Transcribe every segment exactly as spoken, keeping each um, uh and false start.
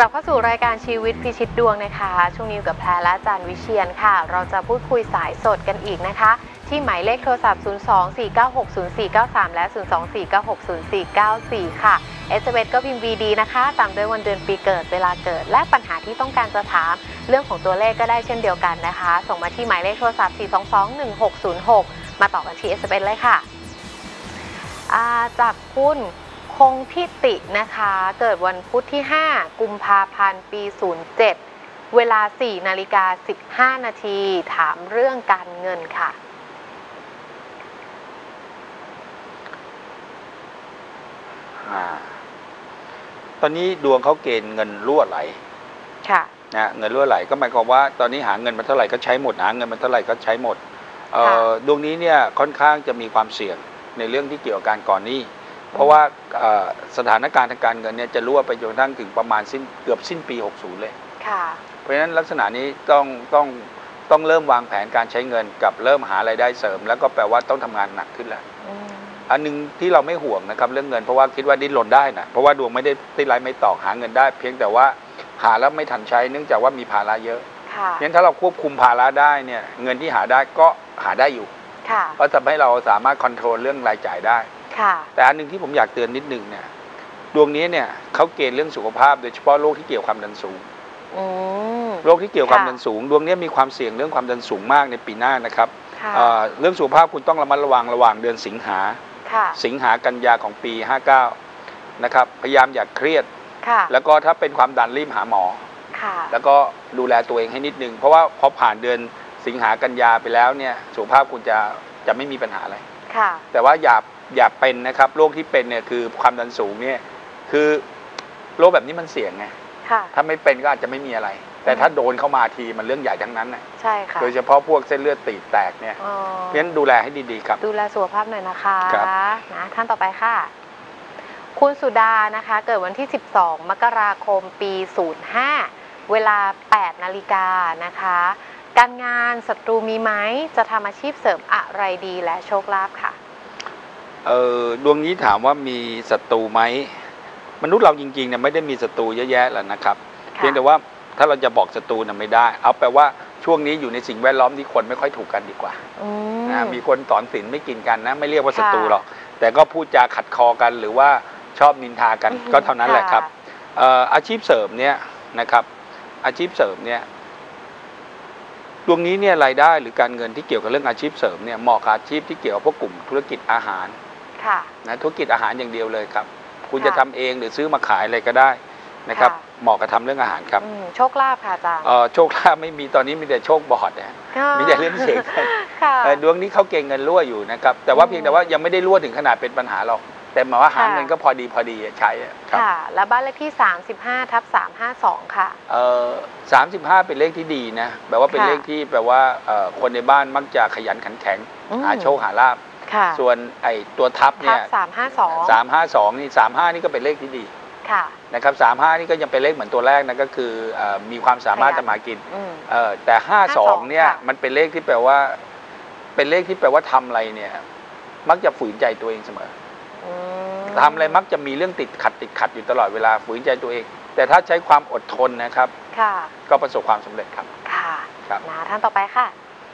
ลับเข้าสู่รายการชีวิตพิชิตดวงนะคะช่วงนี้อยู่กับแพรและอาจารย์วิเชียรค่ะเราจะพูดคุยสายสดกันอีกนะคะที่หมายเลขโทรศัพท์ ศูนย์ สอง สี่ เก้า หก ศูนย์ สี่ เก้า สาม และ ศูนย์ สอง สี่ เก้า หก ศูนย์ สี่ เก้า สี่ ค่ะ เอส เอ็ม เอส ก็พิมพ์ วี ดี นะคะตามด้วยวันเดือนปีเกิดเวลาเกิดและปัญหาที่ต้องการจะถามเรื่องของตัวเลขก็ได้เช่นเดียวกันนะคะส่งมาที่หมายเลขโทรศัพท์ สี่ สอง สอง หนึ่ง หก ศูนย์ หก มาต่อกันที่ เอส เอ็ม เอส เลยค่ะจากคุณคงทิตินะคะเกิดวันพุธที่ห้ากุมภาพันธ์ปีศูนย์เจ็ดเวลา สี่นาฬิกาสิบห้า นาทีถามเรื่องการเงินค่ะตอนนี้ดวงเขาเกณฑ์เงินรั่วไหลค่ะนะเงินรั่วไหลก็หมายความว่าตอนนี้หาเงินมาเท่าไหร่ก็ใช้หมดหาเงินมาเท่าไหร่ก็ใช้หมดดวงนี้เนี่ยค่อนข้างจะมีความเสี่ยงในเรื่องที่เกี่ยวกับการก่อนหนี้เพราะว่าสถานการณ์ทางการเงินเนี่ยจะรั่วไปจนกระทั่งถึงประมาณสิ้นเกือบสิ้นปีหกสิบเลยค่ะเพราะฉะนั้นลักษณะนี้ต้องต้องต้องเริ่มวางแผนการใช้เงินกับเริ่มหารายได้เสริมแล้วก็แปลว่าต้องทำงานหนักขึ้นแล้วอันนึงที่เราไม่ห่วงนะครับเรื่องเงินเพราะว่าคิดว่าดิ้นรนได้นะเพราะว่าดวงไม่ได้ติดไร้ไม่ตอกหาเงินได้เพียงแต่ว่าหาแล้วไม่ทันใช้เนื่องจากว่ามีภาระเยอะงั้นถ้าเราควบคุมภาระได้เนี่ยเงินที่หาได้ก็หาได้อยู่เพราะทำให้เราสามารถควบคุมเรื่องรายจ่ายได้แต่อันนึงที่ผมอยากเตือนนิดนึงเนี่ยดวงนี้เนี่ยเขาเกณฑ์เรื่องสุขภาพโดยเฉพาะโรคที่เกี่ยวกับความดันสูงโรคที่เกี่ยวกับความดันสูงดวงนี้มีความเสี่ยงเรื่องความดันสูงมากในปีหน้านะครับเรื่องสุขภาพคุณต้องระมัดระวังระหว่างเดือนสิงหาสิงหากันยาของปีห้าเก้านะครับพยายามอย่าเครียดแล้วก็ถ้าเป็นความดันรีบหาหมอแล้วก็ดูแลตัวเองให้นิดนึงเพราะว่าพอผ่านเดือนสิงหากันยาไปแล้วเนี่ยสุขภาพคุณจะจะไม่มีปัญหาอะไรแต่ว่าอย่าอย่าเป็นนะครับโรคที่เป็นเนี่ยคือความดันสูงเนี่ยคือโรคแบบนี้มันเสี่ยงไงถ้าไม่เป็นก็อาจจะไม่มีอะไรแต่ถ้าโดนเข้ามาทีมันเรื่องใหญ่ทั้งนั้นนะใช่ค่ะโดยเฉพาะพวกเส้นเลือดตีบแตกเนี่ยเพราะฉะนั้นดูแลให้ดีๆครับดูแลสุขภาพหน่อยนะคะนะท่านต่อไปค่ะคุณสุดานะคะเกิดวันที่สิบสองมกราคมปีศูนย์ห้าเวลาแปดนาฬิกานะคะการงานศัตรูมีไหมจะทำอาชีพเสริมอะไรดีและโชคลาภค่ะเออดวงนี้ถามว่ามีศัตรูไหมมนุษย์เราจริงๆเนี่ยไม่ได้มีศัตรูเยอะแยะแล้วนะครับเพียงแต่ว่าถ้าเราจะบอกศัตรูน่ะไม่ได้เอาแปลว่าช่วงนี้อยู่ในสิ่งแวดล้อมที่คนไม่ค่อยถูกกันดีกว่านะมีคนสอนศีลไม่กินกันนะไม่เรียกว่าศัตรูหรอกแต่ก็พูดจาขัดคอกันหรือว่าชอบนินทากันก็เท่านั้นแหละครับอาชีพเสริมเนี่ยนะครับอาชีพเสริมเนี่ยดวงนี้เนี่ยรายได้หรือการเงินที่เกี่ยวกับเรื่องอาชีพเสริมเนี่ยเหมาะกับอาชีพที่เกี่ยวกับพวกกลุ่มธุรกิจอาหารนะธุรกิจอาหารอย่างเดียวเลยครับคุณจะทำเองหรือซื้อมาขายอะไรก็ได้นะครับเหมาะกับทำเรื่องอาหารครับโชคลาภค่ะอาจารย์โชคลาภไม่มีตอนนี้มีแต่โชคบอดนะมีแต่เรื่องเสียงดวงนี้เขาเก่งเงินรั่วอยู่นะครับแต่ว่าเพียงแต่ว่ายังไม่ได้รั่วถึงขนาดเป็นปัญหาหรอกแต่หมายว่าหาเงินก็พอดีพอดีใช้ค่ะแล้วบ้านเลขที่สามสิบห้าทับสามห้าสองค่ะเอ่อสามสิบห้าเป็นเลขที่ดีนะแปลว่าเป็นเลขที่แปลว่าคนในบ้านมักจะขยันขันแข็งหาโชคหาลาภส่วนไอ้ตัวทับเนี่ยสามห้าสองสามห้าสองนี่สามห้านี่ก็เป็นเลขที่ดีนะครับสามห้านี่ก็ยังเป็นเลขเหมือนตัวแรกนะก็คือมีความสามารถทำมากินแต่ห้าสองเนี่ยมันเป็นเลขที่แปลว่าเป็นเลขที่แปลว่าทำอะไรเนี่ยมักจะฝืนใจตัวเองเสมอทำอะไรมักจะมีเรื่องติดขัดติดขัดอยู่ตลอดเวลาฝืนใจตัวเองแต่ถ้าใช้ความอดทนนะครับก็ประสบความสำเร็จครับค่ะนะท่านต่อไปค่ะ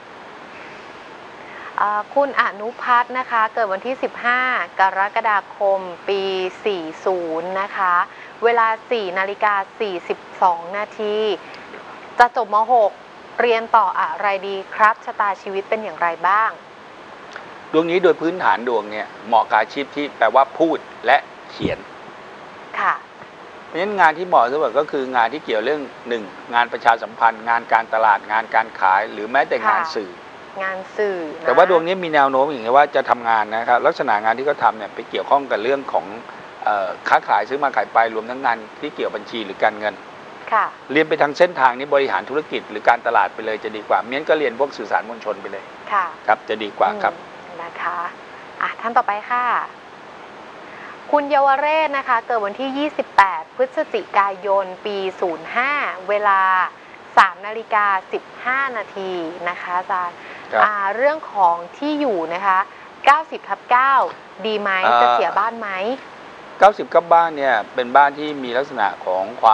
คุณอนุพัฒน์นะคะเกิดวันที่สิบห้ากรกฎาคมปีสี่สิบนะคะเวลาสี่นาฬิกาสี่สิบสองนาทีจะจบม หกเรียนต่ออะไรดีครับชะตาชีวิตเป็นอย่างไรบ้างดวงนี้โดยพื้นฐานดวงเนี่ยเหมาะกับอาชีพที่แปลว่าพูดและเขียนค่ะเพราะฉะนั้นงานที่เหมาะที่สุดก็คืองานที่เกี่ยวเรื่องหนึ่งงานประชาสัมพันธ์งานการตลาดงานการขายหรือแม้แต่งานสื่องานสื่อแต่ว่าดวงนี้มีแนวโน้มอย่างนี้ว่าจะทำงานนะครับลักษณะงานที่เขาทำเนี่ยไปเกี่ยวข้องกับเรื่องของค้าขายซื้อมาขายไปรวมทั้งงานที่เกี่ยวบัญชีหรือการเงินค่ะเรียนไปทางเส้นทางนี้บริหารธุรกิจหรือการตลาดไปเลยจะดีกว่าเมิ้นก็เรียนพวกสื่อสารมวลชนไปเลยค่ะครับจะดีกว่าครับนะคะอ่ะท่านต่อไปค่ะคุณเยาวเรศนะคะเกิดวันที่ยี่สิบแปดพฤศจิกายนปีศูนย์ห้าเวลาสามนาฬิกาสิบห้านาทีนะคะอาจารย์เรื่องของที่อยู่นะคะเก้าสิบทับเก้าดีไหมจะเสียบ้านไหมเก้าสิบกับบ้านเนี่ยเป็นบ้านที่มีลักษณะของความ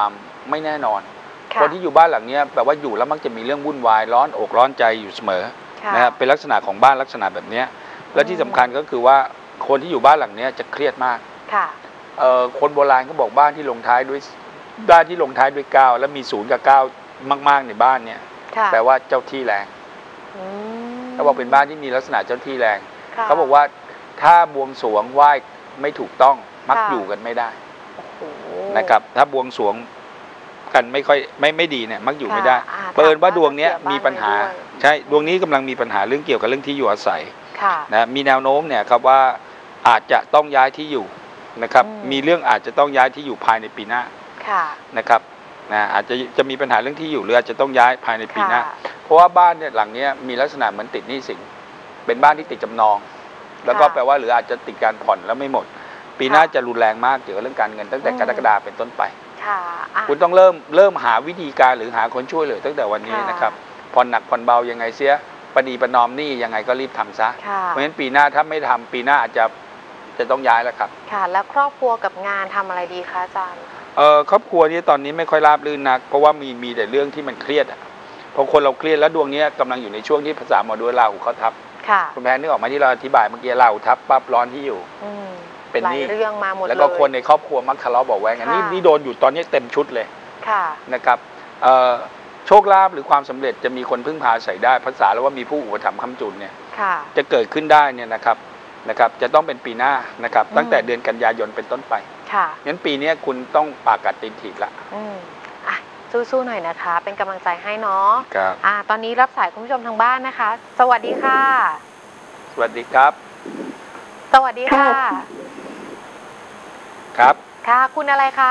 ไม่แน่นอนคนที่อยู่บ้านหลังนี้แปลว่าอยู่แล้วมักจะมีเรื่องวุ่นวายร้อนอกร้อนใจอยู่เสมอนะครับเป็นลักษณะของบ้านลักษณะแบบนี้และที่สำคัญก็คือว่าคนที่อยู่บ้านหลังนี้จะเครียดมากคนโบราณก็บอกบ้านที่ลงท้ายด้วยบ้านที่ลงท้ายด้วยเก้าแล้วมีศูนย์กับเก้ามากๆในบ้านเนี่ยแปลว่าเจ้าที่แรงเขาบอกเป็นบ้านที่มีลักษณะเจ้าที่แรงเขาบอกว่าถ้าบวงสรวงไหว้ไม่ถูกต้องมักอยู่กันไม่ได้นะครับถ้าบวงสรวงกันไม่ค่อยไม่ไม่ดีเนี่ยมักอยู่ไม่ได้เปิดว่าดวงนี้มีปัญหาใช่ดวงนี้กำลังมีปัญหาเรื่องเกี่ยวกับเรื่องที่อยู่อาศัยนะมีแนวโน้มเนี่ยครับว่าอาจจะต้องย้ายที่อยู่นะครับมีเรื่องอาจจะต้องย้ายที่อยู่ภายในปีหน้านะครับนะอาจจะจะมีปัญหาเรื่องที่อยู่หรืออาจจะต้องย้ายภายในปีหน้าเพราะว่าบ้านเนี่ยหลังนี้มีลักษณะเหมือนติดหนี้สินเป็นบ้านที่ติดจำนองแล้วก็แปลว่าหรืออาจจะติดการผ่อนแล้วไม่หมดปีหน้าจะรุนแรงมากเกี่ยวกับเรื่องการเงินตั้งแต่กรกฎาคมเป็นต้นไปคุณต้องเริ่มเริ่มหาวิธีการหรือหาคนช่วยเหลือตั้งแต่วันนี้นะครับผ่อนหนักผ่อนเบายังไงเสียปณีประนอมหนี้ยังไงก็รีบทำซะเพราะฉะนั้นปีหน้าถ้าไม่ทำปีหน้าอาจจะจะต้องย้ายแล้วครับค่ะแล้วครอบครัวกับงานทำอะไรดีคะอาจารย์เอ่อครอบครัวนี้ตอนนี้ไม่ค่อยราบรื่นนักเพราะว่ามีมีแต่เรื่องที่มันเครียดอ่ะพอคนเราเครียดแล้วดวงนี้กำลังอยู่ในช่วงที่ภาษาหมอดูราหูเขาทับคุณแพนนึกออกมาที่เราอธิบายเมื่อกี้ราหูทับปั๊บร้อนที่อยู่เป็นนี่เรื่องมาหมดเลยแล้วก็คนในครอบครัวมักทะเลาะเบาะแว้งกันนี่นี่โดนอยู่ตอนนี้เต็มชุดเลยนะครับโชคลาภหรือความสำเร็จจะมีคนพึ่งพาใส่ได้ภาษาแล้วว่ามีผู้อุปถัมภ์ค้ำจุนเนี่ยจะเกิดขึ้นได้เนี่ยนะครับนะครับจะต้องเป็นปีหน้านะครับตั้งแต่เดือนกันยายนเป็นต้นไปงั้นปีนี้คุณต้องปากกัดตีนถีบละสู้ๆหน่อยนะคะเป็นกำลังใจให้เนาะครับอ่าตอนนี้รับสายคุณผู้ชมทางบ้านนะคะสวัสดีค่ะสวัสดีครับสวัสดีค่ะครับค่ะคุณอะไรคะ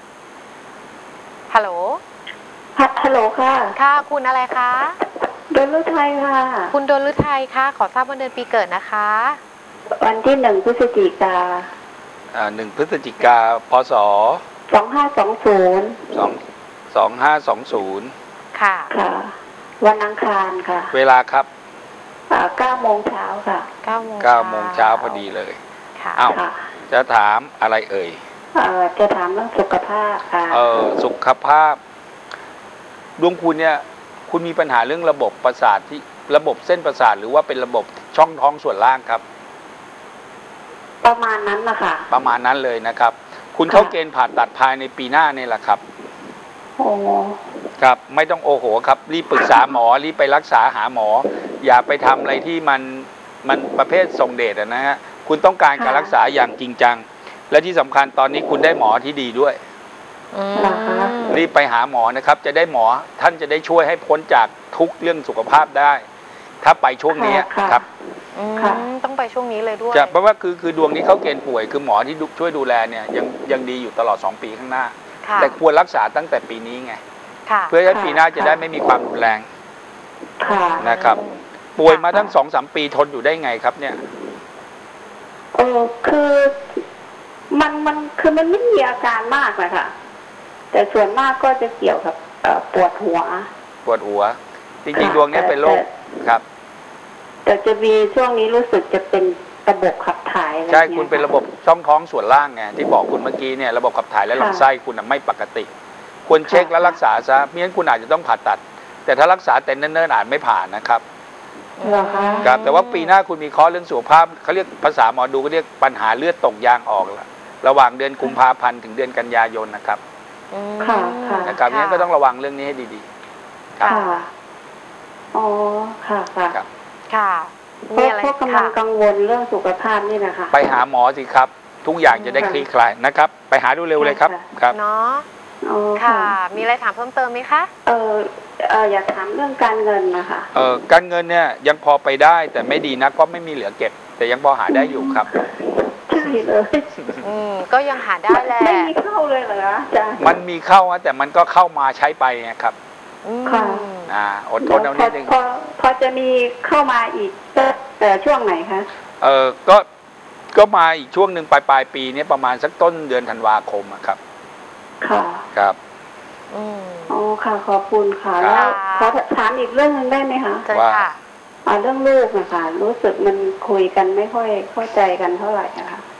ฮัลโหลฮัลโหลค่ะค่ะคุณอะไรคะดลฤทัยค่ะคุณดลฤทัยค่ะขอทราบวันเดือนปีเกิดนะคะวันที่หนึ่งพฤศจิกาอ่าหนึ่งพฤศจิกาพศสองห้าสองศูนย์สองสองห้าสองศูนย์ค่ะค่ะวันอังคารค่ะเวลาครับเก้าโมงเช้าค่ะเก้าโมงเก้าโมงเช้าพอดีเลยค่ะอ้าวจะถามอะไรเอ่ยเอ่อจะถามเรื่องสุขภาพค่ะเออสุขภาพดวงคุณเนี่ยคุณมีปัญหาเรื่องระบบประสาทที่ระบบเส้นประสาทหรือว่าเป็นระบบช่องท้องส่วนล่างครับประมาณนั้นนะคะประมาณนั้นเลยนะครับคุณเข้าเกณฑ์ผ่าตัดภายในปีหน้านี่แหละครับโอ้ครับไม่ต้องโอโหครับรีบปรึกษาหมอรีบไปรักษาหาหมออย่าไปทำอะไรที่มันมันประเภททรงเดชนะฮะคุณต้องการการรักษาอย่างจริงจังและที่สำคัญตอนนี้คุณได้หมอที่ดีด้วยรีบไปหาหมอนะครับจะได้หมอท่านจะได้ช่วยให้พ้นจากทุกเรื่องสุขภาพได้ถ้าไปช่วงนี้ครับต้องไปช่วงนี้เลยด้วยจะเพราะว่าคือคือดวงนี้เขาเกณฑ์ป่วยคือหมอที่ช่วยดูแลเนี่ยยังยังดีอยู่ตลอดสองปีข้างหน้าแต่ควรรักษาตั้งแต่ปีนี้ไงเพื่อให้ปีหน้าจะได้ไม่มีความรุนแรงนะครับป่วยมาทั้งสองสามปีทนอยู่ได้ไงครับเนี่ยเออคือมันมันคือมันไม่มีอาการมากเลยค่ะแต่ส่วนมากก็จะเกี่ยวกับปวดหัวปวดหัวจริงๆดวงนี้เป็นโรคครับแต่จะมีช่วงนี้รู้สึกจะเป็นระบบขับถ่ายใช่คุณเป็นระบบช่องท้องส่วนล่างไงที่บอกคุณเมื่อกี้เนี่ยระบบขับถ่ายและลำไส้คุณไม่ปกติควรเช็คและรักษาซะไม่งั้นคุณอาจจะต้องผ่าตัดแต่ถ้ารักษาแต่เนิ่นๆอาจไม่ผ่านนะครับครับแต่ว่าปีหน้าคุณมีข้อเรื่องสุขภาพเขาเรียกภาษาหมอดูก็เรียกปัญหาเลือดตกยางออกละระหว่างเดือนกุมภาพันธ์ถึงเดือนกันยายนนะครับค่ะนะครับงั้นก็ต้องระวังเรื่องนี้ให้ดีๆค่ะอ๋อค่ะค่ะค่ะเพราะกำลังกังวลเรื่องสุขภาพนี่นะคะไปหาหมอสิครับทุกอย่างจะได้คลี่คลายนะครับไปหาดูเร็วเลยครับครับเนาะค่ะมีอะไรถามเพิ่มเติมไหมคะเออเอออยากถามเรื่องการเงินนะคะเออการเงินเนี่ยยังพอไปได้แต่ไม่ดีนักเพราะไม่มีเหลือเก็บแต่ยังพอหาได้อยู่ครับใช่เลยอืมก็ยังหาได้แหละไม่มีเข้าเลยเหรออาจารย์มันมีเข้าแต่มันก็เข้ามาใช้ไปครับค่ะอ่าอดทนเอานิดนึงพอพอจะมีเข้ามาอีกแต่ช่วงไหนคะเออก็ก็มาอีกช่วงหนึ่งปลายปลายปีนี้ประมาณสักต้นเดือนธันวาคมครับค่ะครับอืมอ๋อค่ะขอบคุณค่ะแล้วขอถามอีกเรื่องนึงได้ไหมคะว่าเรื่องลูกนะคะรู้สึกมันคุยกันไม่ค่อยเข้าใจกันเท่าไหร่นะคะเ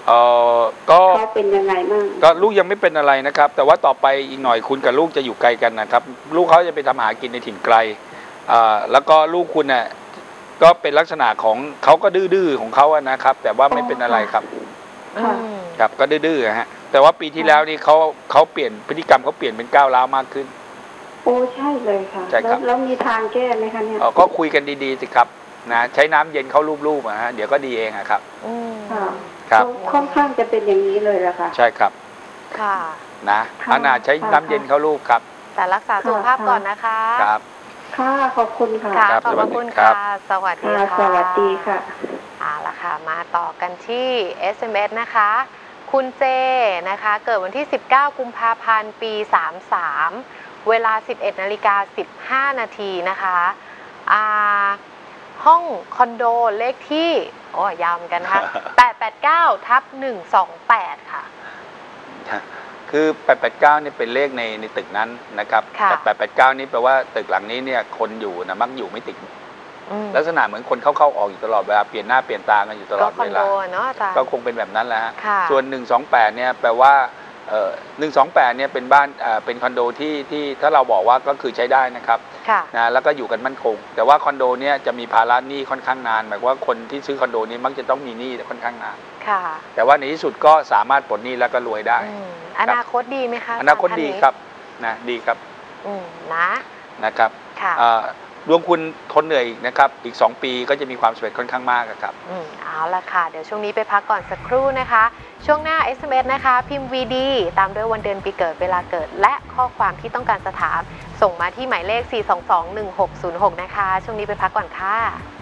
เออก็เขาเป็นยังไงบ้างก็ลูกยังไม่เป็นอะไรนะครับ แต่ว่าต่อไปอีกหน่อยคุณกับลูกจะอยู่ไกลกันนะครับ ลูกเขาจะไปทำหากินในถิ่นไกลอ่าแล้วก็ลูกคุณน่ะก็เป็นลักษณะของเขาก็ดื้อๆของเขาอะนะครับ แต่ว่าไม่เป็นอะไรครับค่ะอืมครับก็ดื้อๆฮะแต่ว่าปีที่แล้วนี่เขาเขาเปลี่ยนพฤติกรรมเขาเปลี่ยนเป็นก้าวร้าวมากขึ้นโอ้ใช่เลยค่ะใช่ครับแล้วแล้วมีทางแก้ไหมคะเนี่ยเอ่อก็คุยกันดีๆสิครับนะใช้น้ำเย็นเข้ารูปๆอะฮะเดี๋ยวก็ดีเองอะครับอืมค่ะครับเขาค่อนข้างจะเป็นอย่างนี้เลยละค่ะใช่ครับค่ะนะค่ะอานาใช้น้ำเย็นเข้ารูปครับแต่รักษาสุขภาพก่อนนะคะครับค่ะขอบคุณค่ะค่ะครับขอบพระคุณสวัสดีครัค่ะบสวัสดีค่ะค่ะสวัสดีค่ะเอาละค่ะ มาต่อกันที่ เอส เอ็ม เอส นะคะ คุณเจนะคะ เกิดวันที่ สิบเก้า กุมภาพันธ์ ปี สามสาม เวลา สิบเอ็ดนาฬิกาสิบห้า นาทีนะคะอ่าห้องคอนโดเลขที่โอ้ยาวเหมือนกันนะคะ แปดแปดเก้า ทับ หนึ่งสองแปด ค่ะคือแปดแปดเก้านี่เป็นเลขในในตึกนั้นนะครับค่ะแต่แปดแปดเก้านี่แปลว่าตึกหลังนี้เนี่ยคนอยู่นะมักอยู่ไม่ติดอืมลักษณะเหมือนคนเข้าๆออกอยู่ตลอดเวลาเปลี่ยนหน้าเปลี่ยนตากันอยู่ตลก็อดคอเวนโดลาเนาะอาจารย์ก็คงเป็นแบบนั้นแหละฮะค่ะส่วนหนึ่งสองแปดเนี่ยแปลว่าเอ่อหนึ่งสองแปดเนี่ยเป็นบ้านเอ่อเป็นคอนโดที่ที่ถ้าเราบอกว่าก็คือใช้ได้นะครับค่ะนะแล้วก็อยู่กันมั่นคง แต่ว่าคอนโดเนี่ยจะมีภาระหนี้ค่อนข้างนานหมายความว่าคนที่ซื้อคอนโดนี้มักจะต้องมีหนี้ค่อนข้างนานค่ะแต่ว่าในที่สุดก็สามารถปลดหนี้แล้วก็รวยได้อืมอนาคตดีไหมคะอนาคตสมท่ดีนี้ครับนะดีครับอืมนะนะครับค่ะเอ่อดวงคุณทนเหนื่อยอีกนะครับอีกสองปีก็จะมีความสำเร็จค่อนข้างมากอะครับอืมเอาละค่ะ เดี๋ยวช่วงนี้ไปพักก่อนสักครู่นะคะ ช่วงหน้า เอส เอ็ม เอส นะคะ พิมพ์ วี ดี ตามด้วยวันเดือนปีเกิดเวลาเกิด และข้อความที่ต้องการจะถาม ส่งมาที่หมายเลข สี่ สอง สอง หนึ่ง หก ศูนย์ หก นะคะ ช่วงนี้ไปพักก่อนค่ะ